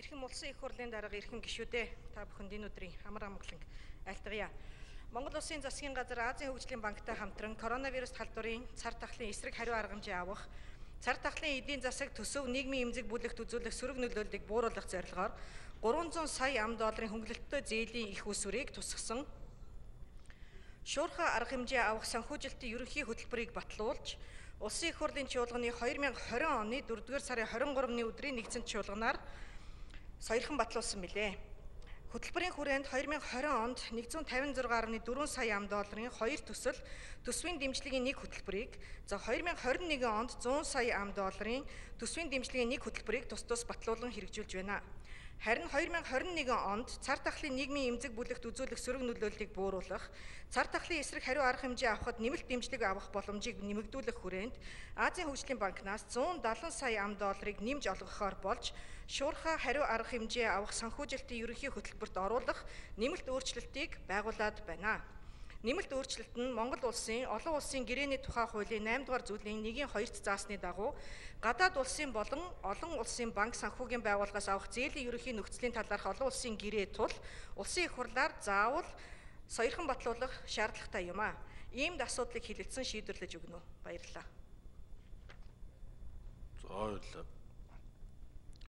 Эрхэм улсын их хурлын дарга эрхэм гишүүдээ та бүхэнд энэ өдрийн амар амгалан айлтгая. Монгол Улсын засгийн газар Азийн хөгжлийн банктай хамтран коронавирус халдварын цар тахлын эсрэг хариу арга хэмжээ авах, цар тахлын эдийн засаг төсөв нийгмийн эмзэг бүлэгт үзүүлэх сөрөг нөлөөллийг бууруулах зорилгоор 300 сая ам.долларын хөнгөлөлттэй зээлийн их усварыг тусгасан, шуурхай арга хэмжээ авах санхүүжилтийн ерөнхий хөтөлбөрийг батлуулж, Улсын их хурлын чуулганы 2020 оны 4-р сарын 23-ны өдрийн нэгдсэн чуулганаар соёлхон батлуулсан билээ. Хөтөлбөрийн хүрээнд 2020 онд 156.4 сая ам.долларын 2 төсөл төсвийн дэмжлэгийн нэг хөтөлбөрийг, за 2021 онд 100 сая ам.долларын төсвийн дэмжлэгийн нэг хөтөлбөрийг тус батлуулан хэрэгжүүлж байна. Харин 2021 онд цар тахлын нийгмийн эмзэг бүлэгт үзүүлэх сөрөг нөлөөллийг бууруулах, цар тахлын эсрэг хариу арга хэмжээ авахд нэмэлт дэмжлэг авах боломжийг нэмэгдүүлэх хүрээнд Азийн хөгжлийн банкнаас 170 сая ам.долларыг нэмж олгохоор болж, шуурхай хариу арга хэмжээ авах санхүүжилтийн ерөнхий хөтөлбөрт оруулах нэмэлт өөрчлөлтийг байгуулад байна. Нэмэлт өөрчлөлт нь Монгол улсын олон улсын гэрээний тухай хуулийн 8 дугаар зүйлийн 1-2-т заасны дагуу гадаад улсын болон олон улсын банк санхүүгийн байгууллагаас авах зээлийн ерөнхий нөхцөлийн талаарх олон улсын гэрээ тул улсын их хурлаар заавал соёлхон батлуулах шаардлагатай юм а. Иймд асуудлыг хэлэлцэн шийдвэрлэж өгнө үү. Баярлалаа. За баярлалаа.